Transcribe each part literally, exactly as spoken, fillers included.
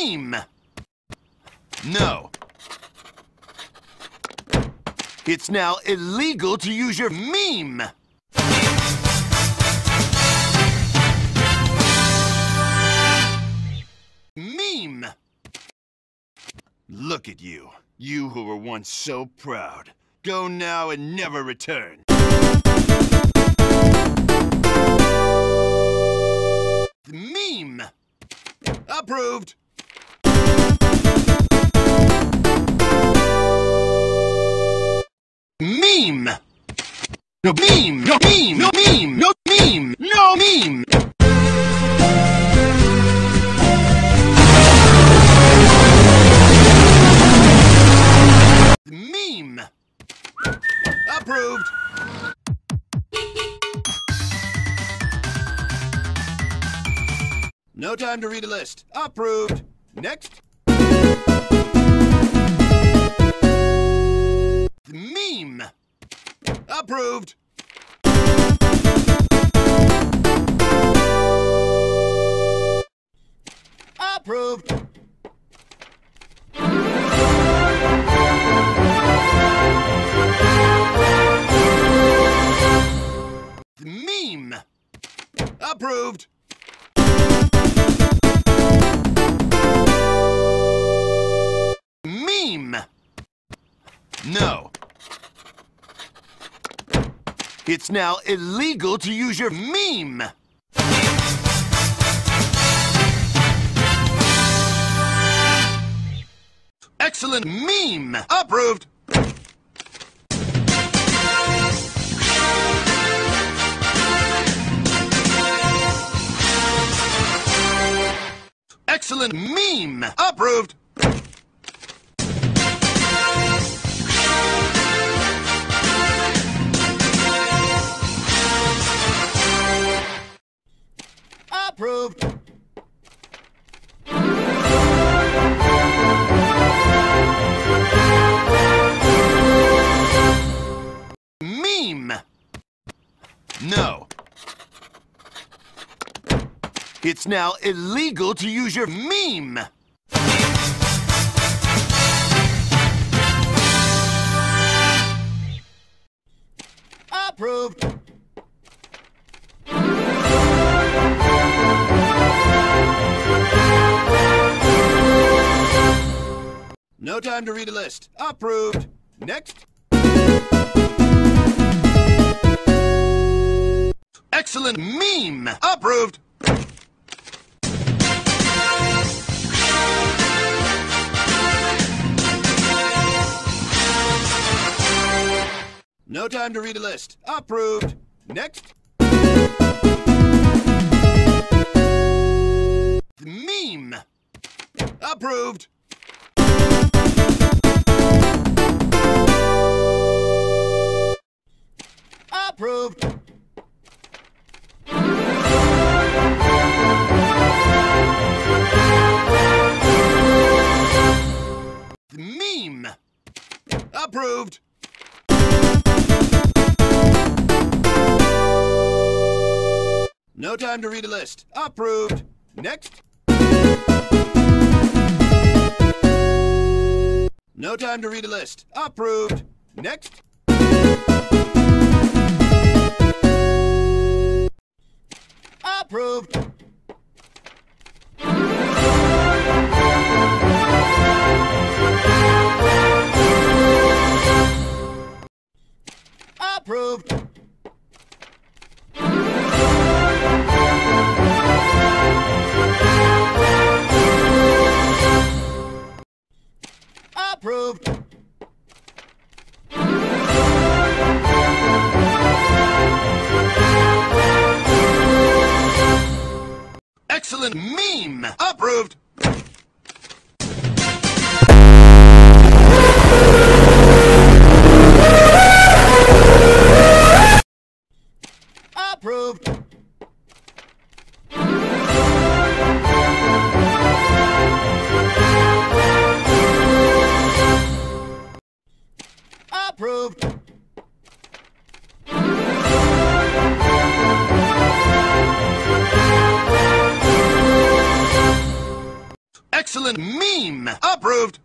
meme. No. It's now illegal to use your meme. Meme. Look at you. You who were once so proud. Go now and never return. Meme. Approved. Meme. No meme. No meme. No meme. No meme. No meme. Meme. Approved. No time to read a list. Approved. Next. Meme. Approved. Approved. Meme. Approved. Meme. No. It's now illegal to use your meme. Excellent meme. Approved. Excellent meme. Approved. Approved. Meme. No. It's now illegal to use your meme. Approved. No time to read a list. Approved. Next. Excellent meme. Approved. No time to read a list. Approved. Next. Meme. Approved. Approved. Meme. Approved. No time to read a list. Approved. Next. No time to read a list. Approved. Next. Approved. Approved. Approved. Excellent meme! Approved!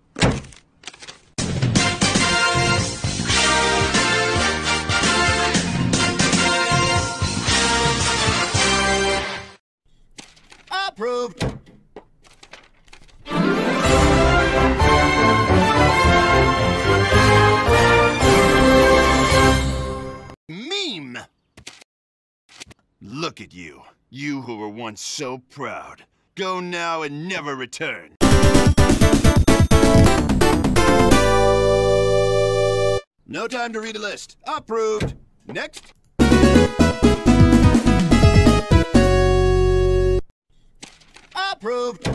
Approved! Meme! Look at you. You who were once so proud. Go now and never return. No time to read a list. Approved. Next. Approved.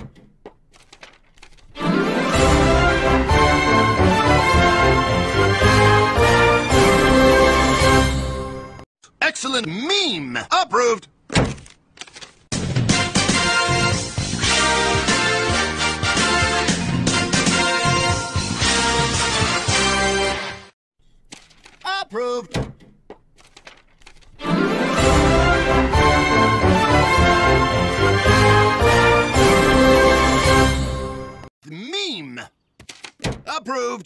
Excellent meme. Approved. Approved. Meme. Approved.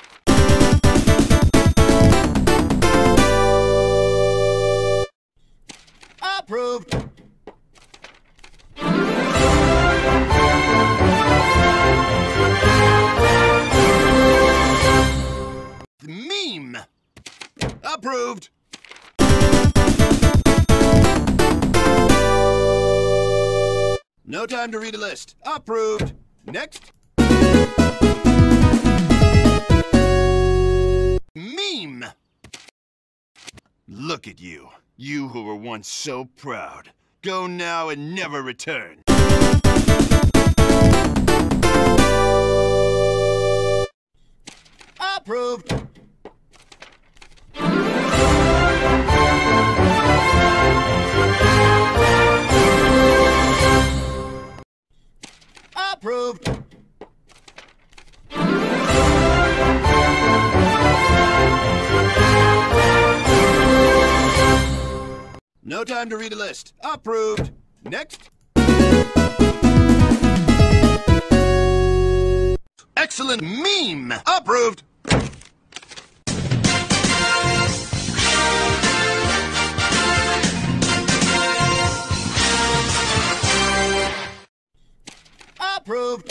Approved. Meme. Approved. No time to read a list. Approved. Next. Meme. Look at you. You who were once so proud. Go now and never return. Approved. Approved. No time to read a list. Approved. Next. Excellent meme. Approved. Approved.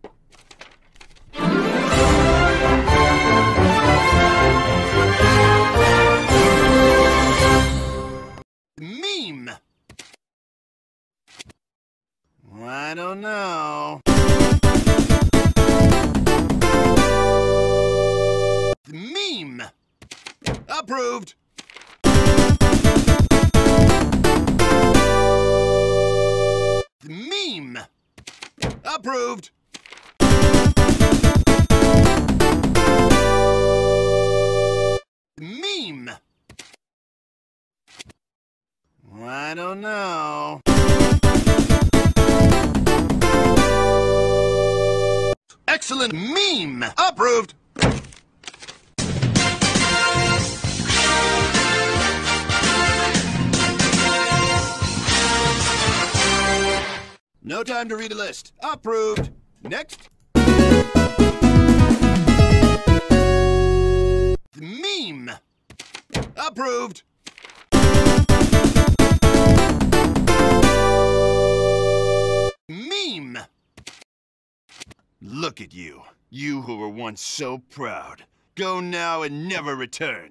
Meme. I don't know. Meme. Approved. Meme. Approved. Meme. I don't know. Excellent meme. Approved. No time to read a list. Approved. Next. Meme. Approved. Meme. Look at you. You who were once so proud. Go now and never return.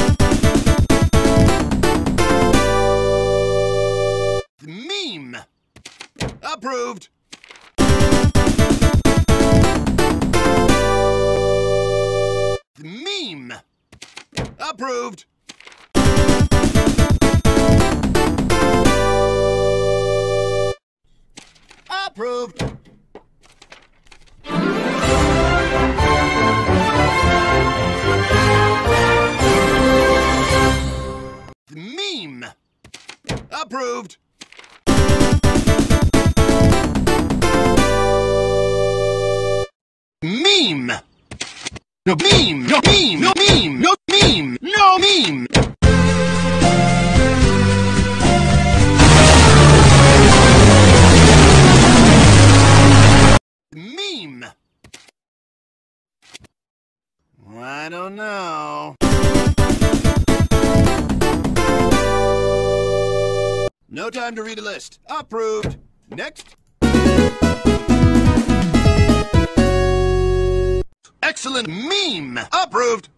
Meme. Approved. Meme. Approved. Approved. Meme. Approved. Meme. No meme. No meme. No meme. No meme. No meme. I don't know. No time to read a list. Approved. Next. Excellent meme. Approved.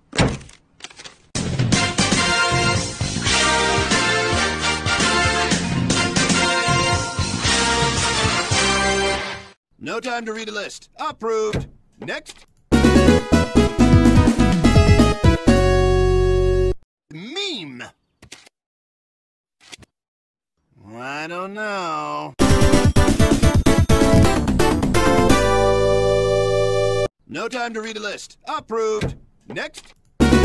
No time to read a list. Approved. Next. Meme. I don't know. No time to read a list. Approved. Next.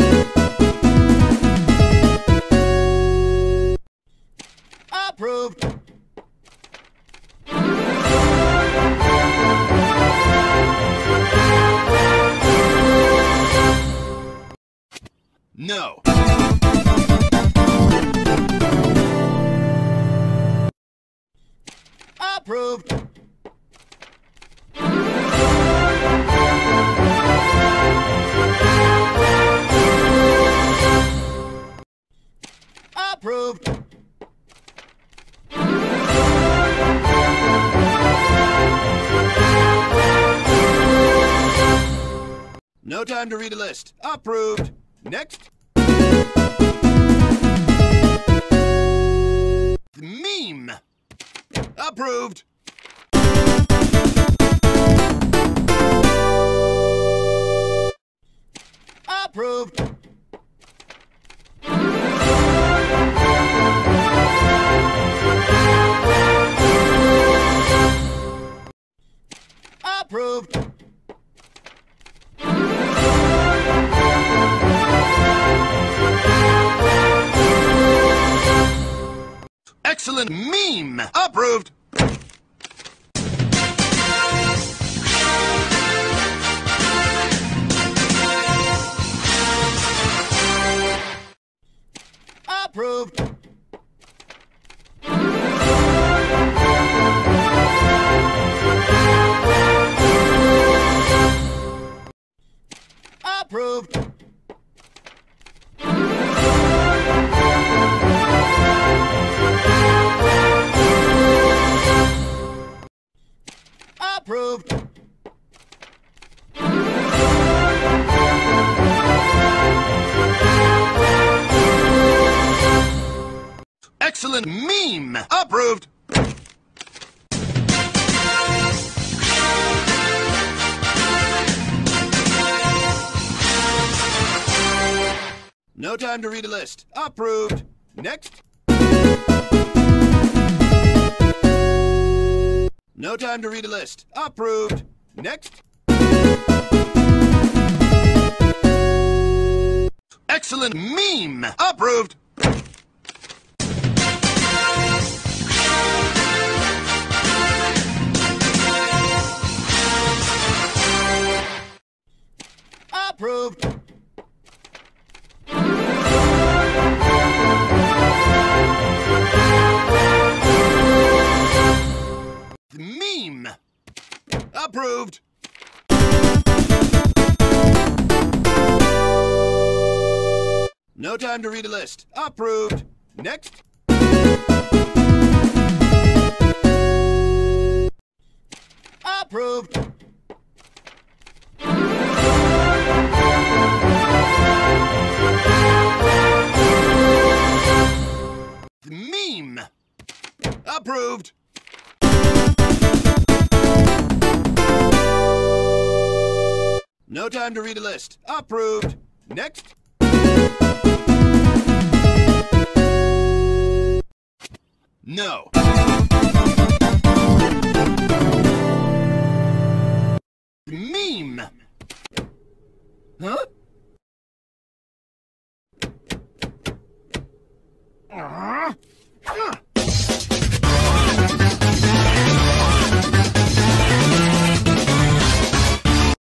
Approved. No. Approved. Approved. No time to read a list. Approved. Next. Meme. Approved. Approved. Approved. Excellent meme. Approved. Approved. Approved. Approved. Excellent meme. Approved. No time to read a list. Approved. Next. No time to read a list. Approved. Next. Excellent meme. Approved. Approved. Meme. Approved. No time to read a list. Approved. Next. Approved. Meme. Approved. No time to read a list. Approved. Next. No.